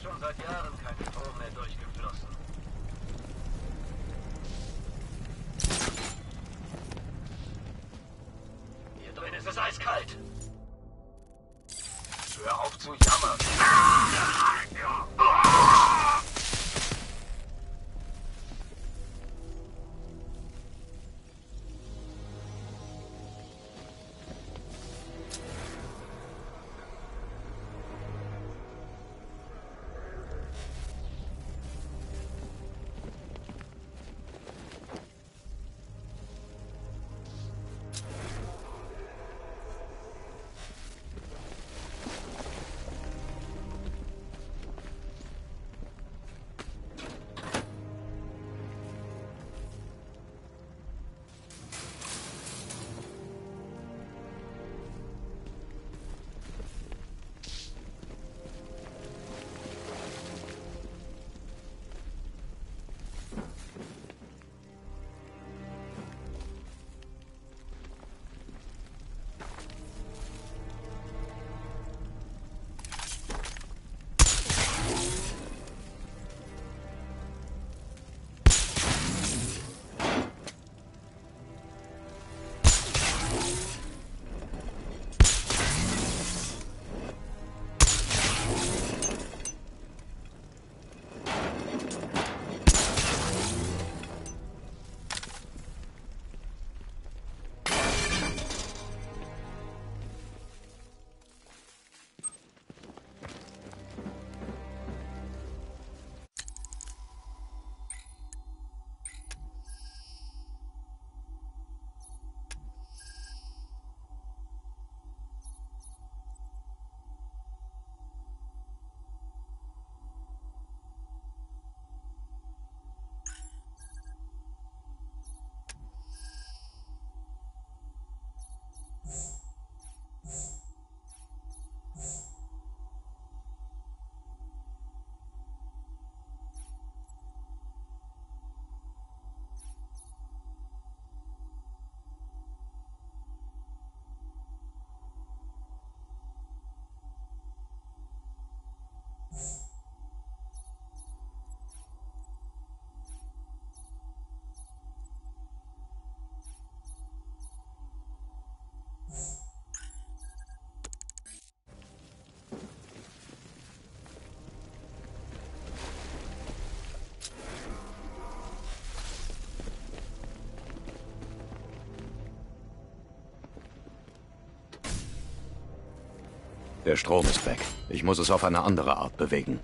schon seit Jahren kein Strom mehr durchgeflossen. Hier drin ist es eiskalt. Hör auf zu jammern. Der Strom ist weg. Ich muss es auf eine andere Art bewegen.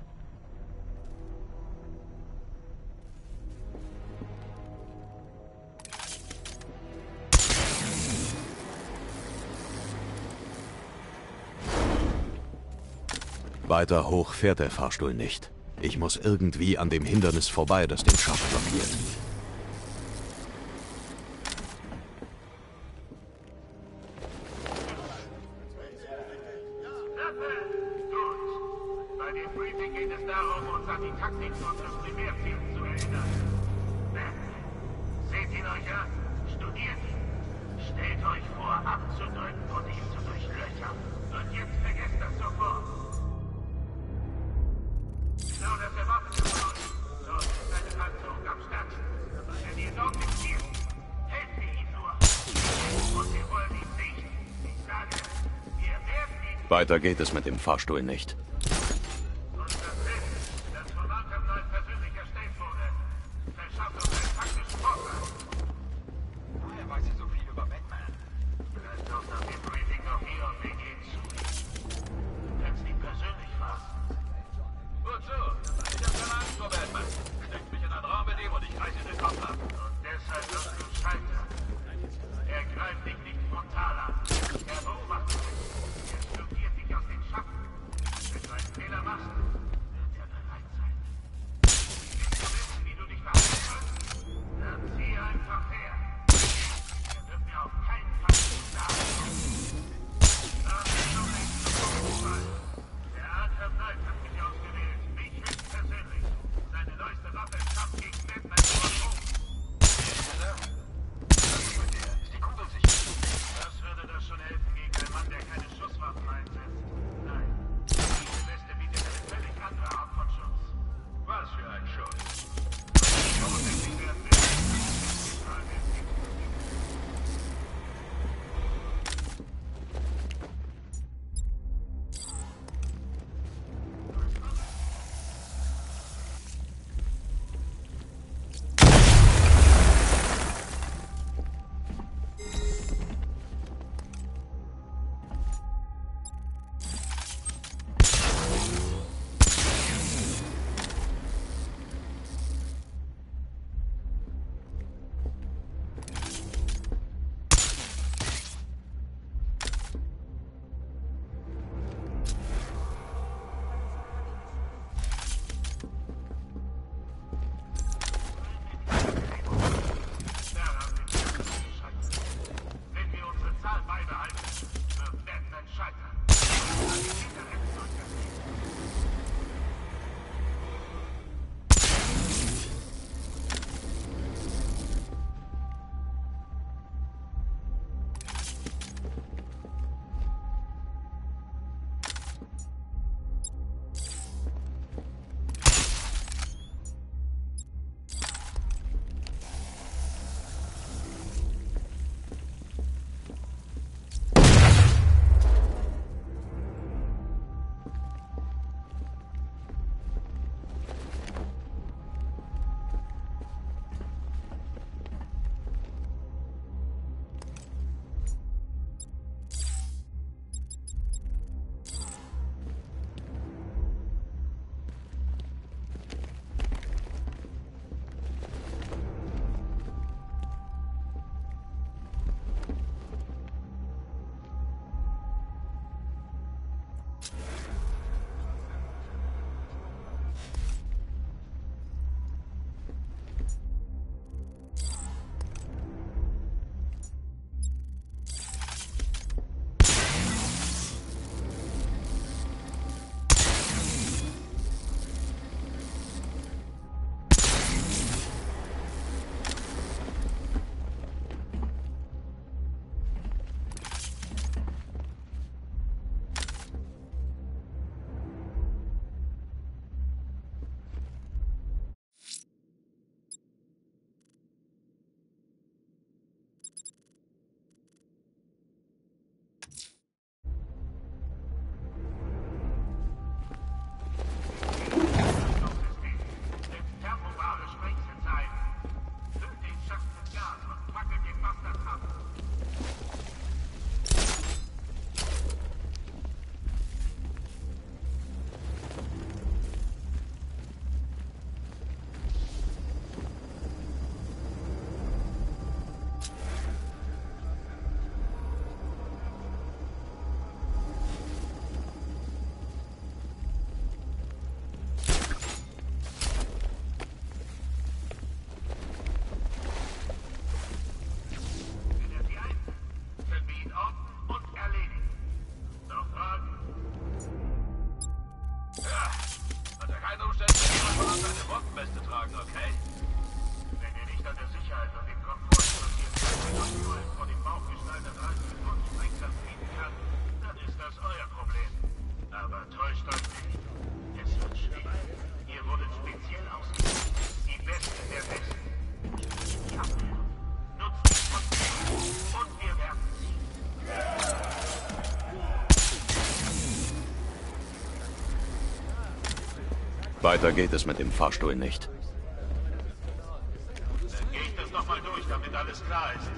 Weiter hoch fährt der Fahrstuhl nicht. Ich muss irgendwie an dem Hindernis vorbei, das den Schacht blockiert. Weiter geht es mit dem Fahrstuhl nicht. Ja, unter keinen Umständen wird jemand von uns eine Bombenweste tragen, okay? Wenn ihr nicht an der Sicherheit und dem Komfort interessiert seid und nur ein vor dem Bauch geschnallter Reifen und Sprengkraft bieten kann, dann ist das euer Problem. Aber täuscht euch nicht. Es wird schwer. Ihr wurdet speziell ausgesucht. Die Besten der Besten. Die Abwehr. Nutzt die Position und wir werden sie. Weiter geht es mit dem Fahrstuhl nicht. Dann gehe ich das nochmal durch, damit alles klar ist.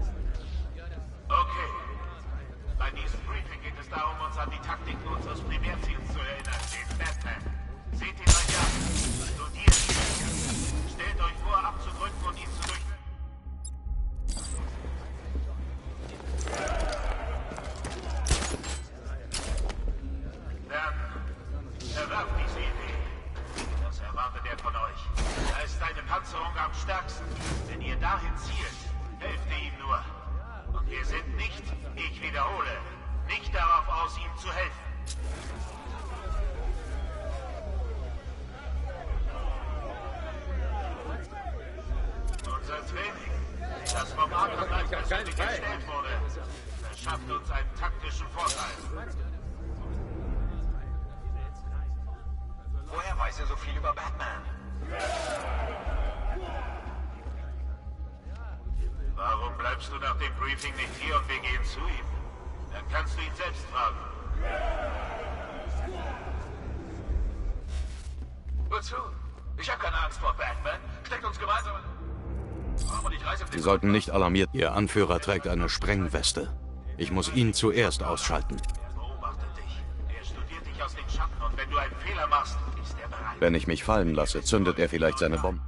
Okay. Bei diesem Briefing geht es darum, uns an die Taktiken unseres Primärziels zu erinnern, den Batman. Seht ihn euch an. Studiert ihn. Stellt euch vor, abzudrücken und ihn zu durch... Dann erwerft diese Idee. Das erwartet er von euch. Da ist seine Panzerung am stärksten. Wenn ihr dahin zielt, helft ihr ihm nur. Und wir sind nicht, ich wiederhole, nicht darauf aus, ihm zu helfen. Unser Training, das vom Angreifer persönlich erstellt wurde, verschafft uns einen taktischen Vorteil. Woher weiß er so viel über Batman? Warum bleibst du nach dem Briefing nicht hier und wir gehen zu ihm? Dann kannst du ihn selbst fragen. Wozu? Ich habe keine Angst vor Batman. Steckt uns gemeinsam... Sie sollten nicht alarmiert. Ihr Anführer trägt eine Sprengweste. Ich muss ihn zuerst ausschalten. Er beobachtet dich. Er studiert dich aus den Schatten und wenn du einen Fehler machst, ist er bereit. Wenn ich mich fallen lasse, zündet er vielleicht seine Bombe.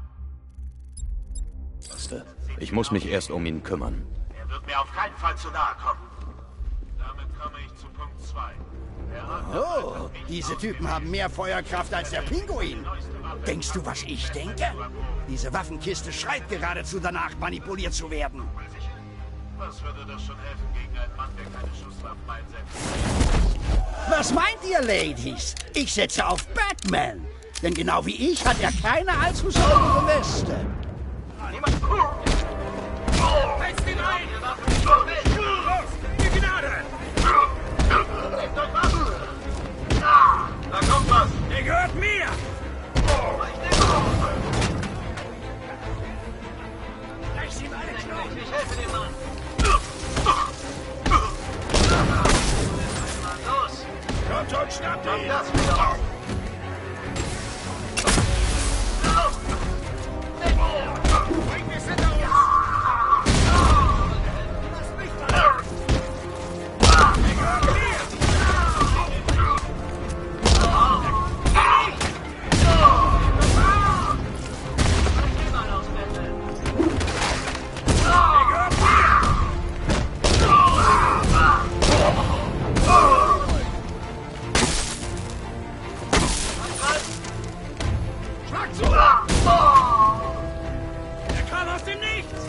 Ich muss mich erst um ihn kümmern. Er wird mir auf keinen Fall zu nahe kommen. Damit komme ich zu Punkt 2. Oh, diese Typen haben mehr Feuerkraft als der Pinguin. Denkst du, was ich denke? Diese Waffenkiste schreit geradezu danach, manipuliert zu werden. Was würde das schon helfen gegen einen Mann, der keine Schusswaffen einsetzt? Was meint ihr, Ladies? Ich setze auf Batman. Denn genau wie ich hat er keine allzu saubere Weste. Niemand... Heizt ihn ein! Los! Die Gnade! Nehmt euch was! Da kommt was! Der gehört mir! Reiß ihm alle Knochen! Ich helfe dem Mann! Los! Kommt und schnappt Mach ihn! das wieder auf! Bring es hinter uns! Lass mich verlassen! Der gehört mir! Schlag zu! Er kam aus dem Nichts!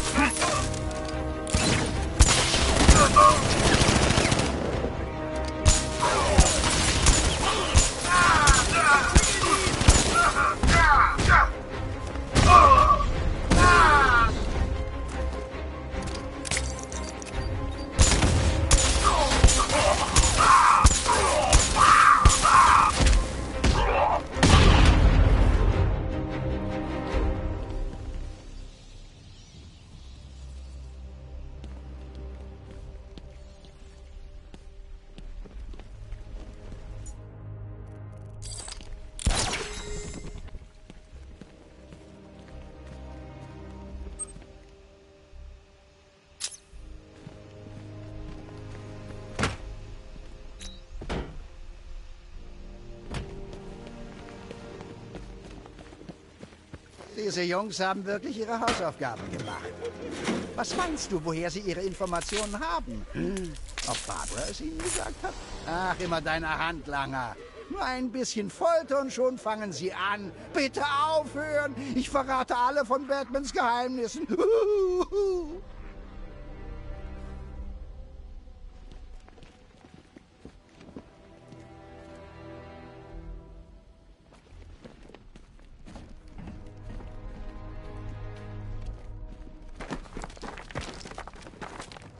Diese Jungs haben wirklich ihre Hausaufgaben gemacht. Was meinst du, woher sie ihre Informationen haben? Ob Barbara es ihnen gesagt hat? Ach, immer deine Handlanger. Nur ein bisschen Folter und schon fangen sie an. Bitte aufhören! Ich verrate alle von Batmans Geheimnissen.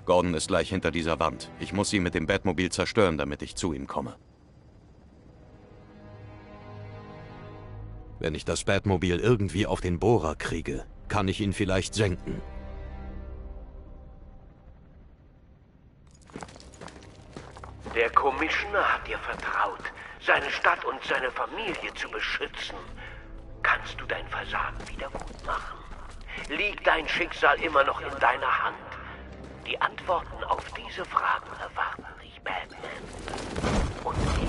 Gordon ist gleich hinter dieser Wand. Ich muss sie mit dem Batmobil zerstören, damit ich zu ihm komme. Wenn ich das Batmobil irgendwie auf den Bohrer kriege, kann ich ihn vielleicht senken. Der Commissioner hat dir vertraut, seine Stadt und seine Familie zu beschützen. Kannst du dein Versagen wieder gut machen? Liegt dein Schicksal immer noch in deiner Hand? Die Antworten auf diese Fragen erwarten dich, Batman. Und